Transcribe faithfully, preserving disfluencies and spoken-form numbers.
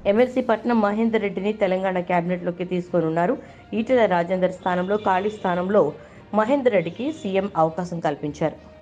MLC పట్నం మహేందర్ రెడ్డిని తెలంగాణ కేబినెట్లోకి తీసుకోనున్నారు. ఈటెల రాజేందర్ స్థానంలో ఖాళీ స్థానంలో మహేందర్ రెడ్డికి సీఎం అవకాశం కల్పించారు.